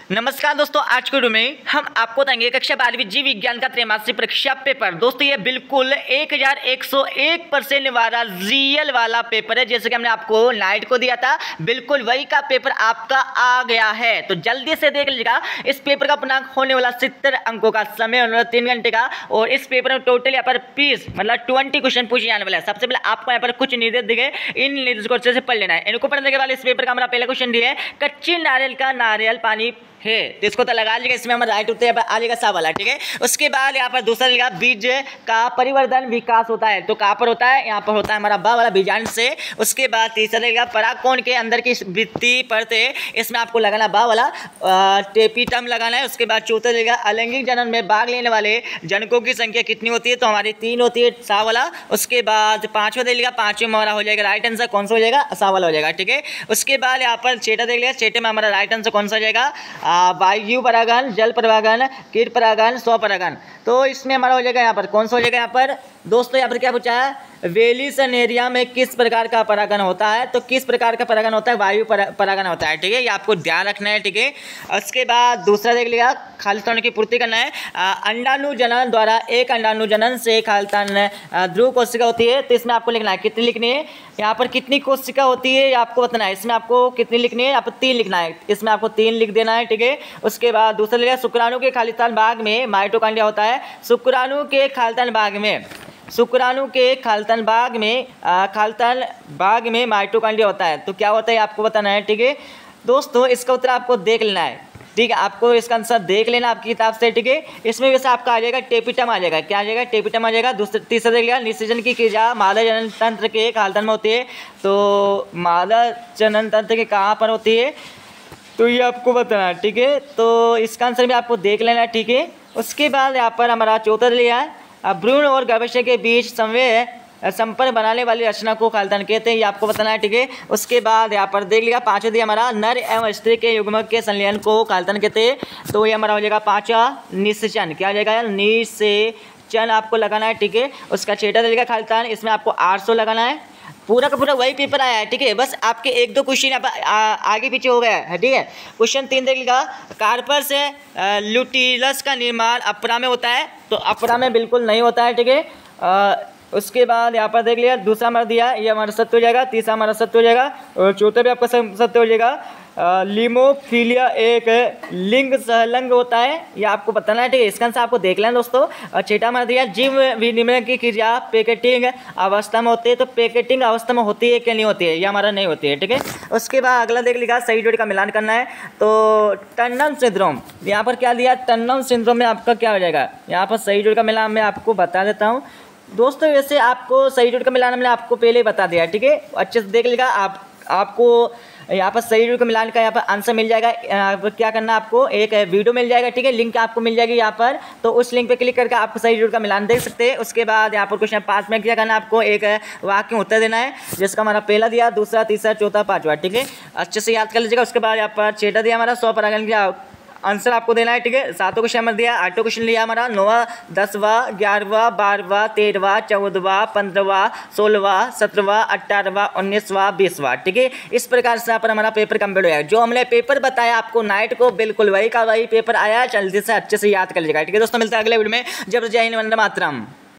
नमस्कार दोस्तों, आज के वीडियो में हम आपको बताएंगे कक्षा 12वीं जीव विज्ञान का त्रैमासिक परीक्षा पेपर। दोस्तों ये बिल्कुल 1101% वाला रियल वाला पेपर है, जैसे कि हमने आपको नाइट को दिया था, बिल्कुल वही का पेपर आपका आ गया है। तो जल्दी से देख लीजिएगा, इस पेपर का पूर्णांक होने वाला 70 अंकों का, समय होने वाला 3 घंटे का, और इस पेपर में टोटल यहाँ पर 20 मतलब 20 क्वेश्चन पूछे जाने वाला है। सबसे पहले आपको यहाँ पर कुछ निर्देश दिए, इन निर्देश को अच्छे से पढ़ लेना है। इनको पढ़ने के बाद इस पेपर का हमारा पहला क्वेश्चन दिया है, कच्चे नारियल का नारियल पानी है, तो इसको तो लगा लीजिएगा, इसमें हमारा राइट उत्तर आ जाएगा सा वाला, ठीक है। उसके बाद यहाँ पर दूसरा लिखा बीज का परिवर्धन विकास होता है, तो कहाँ पर होता है, यहाँ पर होता है हमारा बा वाला बीजांड से। उसके बाद तीसरा लिखा परागकोण के अंदर की वृत्तीय परतें, इसमें आपको लगाना बा वाला टेपिटम लगाना है। उसके बाद चौथा लिखा अलैंगिक जनन में भाग लेने वाले जनकों की संख्या कितनी होती है, तो हमारी 3 होती है, सा वाला। उसके बाद पाँचवा देख लिखा, पाँचवें में हमारा हो जाएगा राइट आंसर, कौन सा हो जाएगा, सा वाला हो जाएगा, ठीक है। उसके बाद यहाँ पर छठा देख लिया, छठे में हमारा राइट आंसर कौन सा हो जाएगा, वायु परागण, जल परागण, कीट परागण, स्वपरागण। तो इसमें हमारा हो जाएगा यहाँ पर कौन सा हो जाएगा, यहाँ पर दोस्तों यहाँ पर क्या पूछा है, वेलिसनेरिया में किस प्रकार का परागण होता है, तो किस प्रकार का परागण होता है, वायु परागण होता है, ठीक है। ये आपको ध्यान रखना है, ठीक है। उसके बाद दूसरा देख लिया, खालिस्तान की पूर्ति करना है। अंडाणुजनन द्वारा एक अंडाणुजनन से खालिस्तान ध्रुव कोशिका होती है, तो इसमें आपको लिखना है, कितनी लिखनी है, यहाँ पर कितनी कोशिका होती है आपको बताना है। इसमें आपको कितनी लिखनी है, यहाँ पर 3 लिखना है, इसमें आपको 3 लिख देना है, ठीक है। उसके बाद दूसरा लिखा शुक्राणु के खालिस्तान भाग में माइटोकॉन्ड्रिया होता है, शुक्राणु के खालिस्तान भाग में, शुक्राणु के खालिस्तान भाग में माइटोकॉन्ड्रिया होता है, तो क्या होता है आपको बताना है, ठीक है। दोस्तों इसका उत्तर आपको देख लेना है, ठीक है, आपको इसका आंसर देख लेना आपकी किताब से, ठीक है। इसमें वैसे आपका आ जाएगा टेपिटम आ जाएगा, क्या आ जाएगा, टेपिटम आ जाएगा। तीसरा देख निषेचन की क्रिया मादा जनन तंत्र के खालिस्तान में होती है, तो मादा जनन तंत्र के कहाँ पर होती है, तो ये आपको बताना है, ठीक है। तो इसका आंसर भी आपको देख लेना है, ठीक है। उसके बाद यहाँ पर हमारा चौथा लिया है, भ्रूण और गर्भाशय के बीच संपर्क बनाने वाली रचना को खालिस्तान कहते हैं, ये आपको बताना है, ठीक है। उसके बाद यहाँ पर देख लिया पाँचवा दिया हमारा नर एवं स्त्री के युग्मक के संलयन को खालिस्तान कहते हैं, तो ये हमारा हो जाएगा पाँचवा निषेचन, क्या हो जाएगा, निषेचन आपको लगाना है, ठीक है। उसका छठा देगा खालिस्तान, इसमें आपको 800 लगाना है। पूरा का पूरा वही पेपर आया है, ठीक है, बस आपके 1-2 क्वेश्चन आगे पीछे हो गया है, ठीक है। क्वेश्चन 3 देख लिखा, कार्पर से ल्यूटिलस का निर्माण अपरा में होता है, तो अपरा में बिल्कुल नहीं होता है, ठीक है। उसके बाद यहाँ पर देख लिया दूसरा हमारा दिया, ये हमारा सत्य हो जाएगा, तीसरा हमारा सत्य हो जाएगा, और चौथा भी आपका सत्य हो जाएगा। लीमोफीलिया एक लिंग सहलंग होता है, ये आपको बताना है, ठीक है। इसका आंसर आपको देख लेना दोस्तों। और छठा हमारा दिया जीव विनिमय की क्रिया पैकेटिंग अवस्था में होती है, तो पैकेटिंग अवस्था में होती है क्या नहीं होती है, ये हमारा नहीं होती है, ठीक है। उसके बाद अगला देख लिखा सही जोड़ी का मिलान करना है, तो टन्नल सिंड्रोम, यहाँ पर क्या दिया, टन्नल सिंड्रोम में आपका क्या हो जाएगा, यहाँ पर सही जोड़ी का मिलान मैं आपको बता देता हूँ दोस्तों। वैसे आपको सही जोड़ का मिलान मैंने आपको पहले ही बता दिया, ठीक है, अच्छे से देख लेगा। आपको यहाँ पर सही जोड़ का मिलान का यहाँ पर आंसर मिल जाएगा। क्या करना है आपको, एक वीडियो मिल जाएगा, ठीक है, लिंक आपको मिल जाएगी यहाँ पर, तो उस लिंक पे क्लिक करके आपको सही जोड़ का मिलान देख सकते हैं। उसके बाद यहाँ पर क्वेश्चन 5 में क्या करना है, आपको एक वाक्य में उत्तर देना है, जिसका हमारा पहला दिया, दूसरा, तीसरा, चौथा, पाँचवा, ठीक है, अच्छे से याद कर लीजिएगा। उसके बाद यहाँ पर छठा दिया हमारा स्वपरागण का आंसर आपको देना है, ठीक है। 7वां क्वेश्चन हमारा दिया, 8वां क्वेश्चन लिया हमारा 9वां, 10वां, 11वां, 12वां, 13वां, 14वां, 15वां, 16वां, 17वां, 18वां, 19वां, 20वां, ठीक है। इस प्रकार से यहाँ पर हमारा पेपर कंप्लीट हो जाएगा। जो हमने पेपर बताया आपको नाइट को, बिल्कुल वही का वही पेपर आया, जल्दी से अच्छे से याद कर लीजिएगा, ठीक है दोस्तों। मिलता है अगले वीडियो में, जब जय हिंद वंदे मातरम।